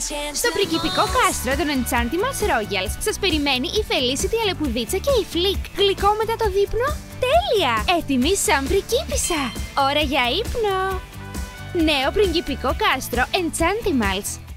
Στο πριγκιπικό κάστρο των Enchantimals Royals σας περιμένει η Felicity Αλεπουδίτσα και η Flick. Γλυκό μετά το δείπνο? Τέλεια! Έτοιμη σαν πριγκίπισσα. Ώρα για ύπνο! Νέο πριγκιπικό κάστρο Enchantimals.